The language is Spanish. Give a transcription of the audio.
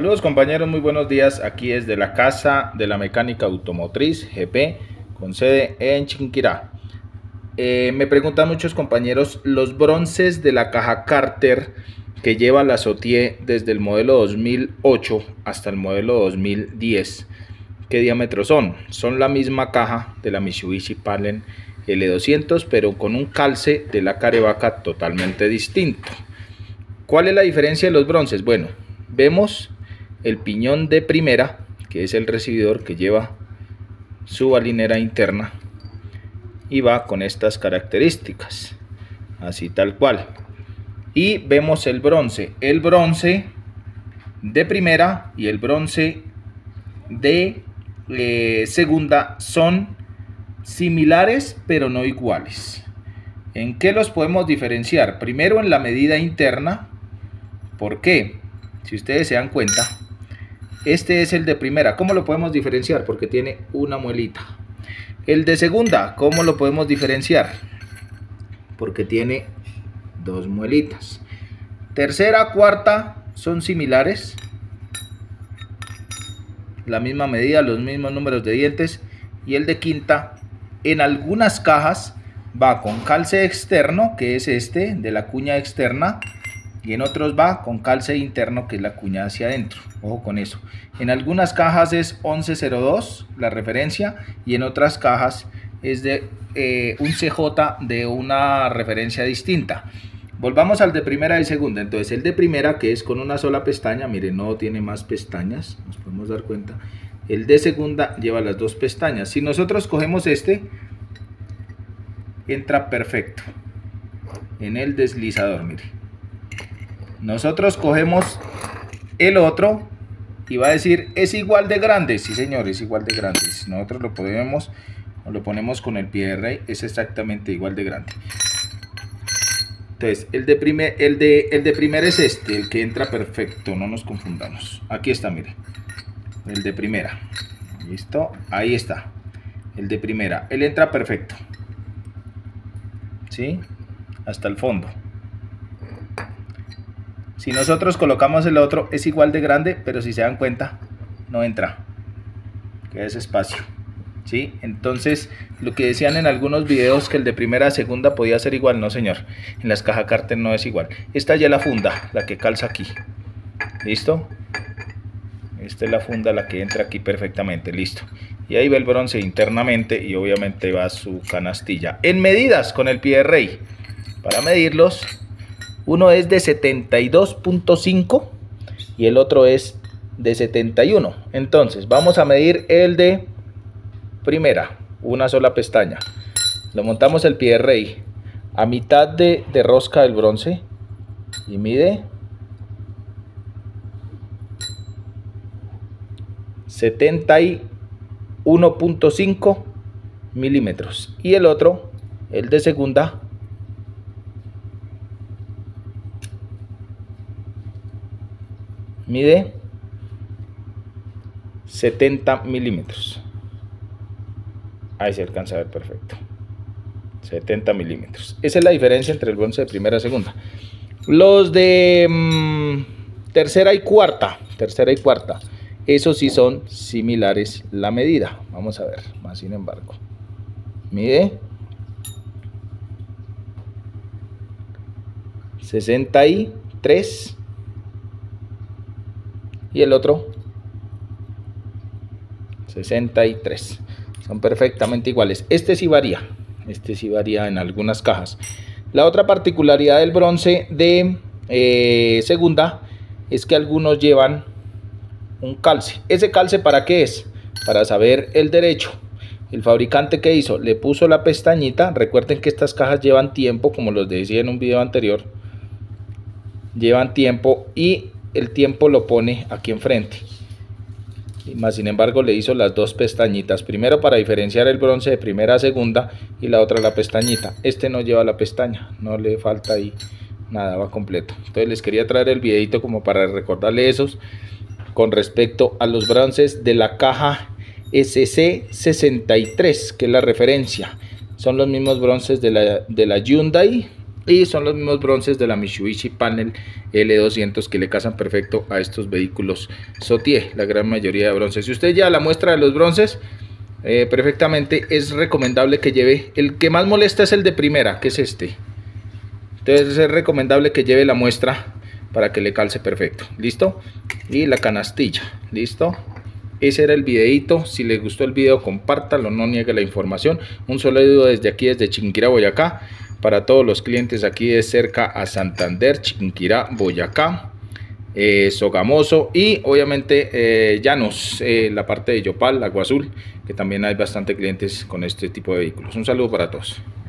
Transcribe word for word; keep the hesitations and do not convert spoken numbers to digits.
Saludos compañeros, muy buenos días. Aquí desde la Casa de la Mecánica Automotriz G P con sede en Chiquinquirá. Eh, me preguntan muchos compañeros los bronces de la caja Carter que lleva la Sotie desde el modelo dos mil ocho hasta el modelo dos mil diez. ¿Qué diámetros son? Son la misma caja de la Mitsubishi Palen L doscientos, pero con un calce de la Carevaca totalmente distinto. ¿Cuál es la diferencia de los bronces? Bueno, vemos el piñón de primera, que es el recibidor que lleva su balinera interna y va con estas características, así tal cual. Y vemos el bronce, el bronce de primera y el bronce de eh, segunda son similares pero no iguales. ¿En qué los podemos diferenciar? Primero en la medida interna. ¿Por qué? Si ustedes se dan cuenta, este es el de primera. ¿Cómo lo podemos diferenciar? Porque tiene una muelita. El de segunda, ¿cómo lo podemos diferenciar? Porque tiene dos muelitas. Tercera, cuarta, son similares. La misma medida, los mismos números de dientes. Y el de quinta, en algunas cajas, va con calce externo, que es este, de la cuña externa. Y en otros va con calce interno, que es la cuña hacia adentro. Ojo con eso. En algunas cajas es once cero dos la referencia, y en otras cajas es de eh, un C J de una referencia distinta. Volvamos al de primera y segunda. Entonces el de primera, que es con una sola pestaña, miren, no tiene más pestañas, nos podemos dar cuenta. El de segunda lleva las dos pestañas. Si nosotros cogemos este, entra perfecto en el deslizador, mire. Nosotros cogemos el otro y va a decir, es igual de grande. Sí, señor, es igual de grande. Si nosotros lo podemos, o lo ponemos con el pie de rey, es exactamente igual de grande. Entonces, el de, primer, el, de, el de primera es este, el que entra perfecto, no nos confundamos. Aquí está, mire, el de primera. Listo, ahí está, el de primera. Él entra perfecto, ¿sí? Hasta el fondo. Si nosotros colocamos el otro, es igual de grande, pero si se dan cuenta, no entra. Queda ese espacio, ¿sí? Entonces, lo que decían en algunos videos que el de primera a segunda podía ser igual, no señor. En las cajas Carter no es igual. Esta ya es la funda, la que calza aquí. ¿Listo? Esta es la funda, la que entra aquí perfectamente. Listo. Y ahí va el bronce internamente y obviamente va su canastilla. En medidas con el pie de rey. Para medirlos, uno es de setenta y dos punto cinco y el otro es de setenta y uno. Entonces vamos a medir el de primera, una sola pestaña. Lo montamos el pie de rey a mitad de, de rosca del bronce y mide setenta y uno punto cinco milímetros. Y el otro, el de segunda, mide setenta milímetros. Ahí se alcanza a ver perfecto. setenta milímetros. Esa es la diferencia entre el bronce de primera y segunda. Los de mmm, tercera y cuarta. Tercera y cuarta. Esos sí son similares la medida. Vamos a ver. Más sin embargo. Mide sesenta y tres. Y el otro sesenta y tres. Son perfectamente iguales. Este sí varía. Este sí varía en algunas cajas. La otra particularidad del bronce de eh, segunda es que algunos llevan un calce. ¿Ese calce para qué es? Para saber el derecho. El fabricante que hizo, le puso la pestañita. Recuerden que estas cajas llevan tiempo, como los decía en un video anterior. Llevan tiempo y el tiempo lo pone aquí enfrente. Y más sin embargo le hizo las dos pestañitas, primero para diferenciar el bronce de primera a segunda y la otra la pestañita. Este no lleva la pestaña, no le falta ahí nada, va completo. Entonces les quería traer el videito como para recordarle esos con respecto a los bronces de la caja S C sesenta y tres, que es la referencia. Son los mismos bronces de la, de la Hyundai y son los mismos bronces de la Mitsubishi Panel L doscientos que le casan perfecto a estos vehículos Sotier, la gran mayoría de bronces. Si usted ya la muestra de los bronces, eh, perfectamente es recomendable que lleve, el que más molesta es el de primera, que es este. Entonces es recomendable que lleve la muestra para que le calce perfecto. ¿Listo? Y la canastilla. ¿Listo? Ese era el videito. Si les gustó el video, compártalo, no niegue la información. Un saludo desde aquí, desde Chiquinquirá, Boyacá, para todos los clientes aquí de cerca a Santander, Chiquinquirá, Boyacá, eh, Sogamoso y obviamente eh, Llanos, eh, la parte de Yopal, Agua Azul, que también hay bastante clientes con este tipo de vehículos. Un saludo para todos.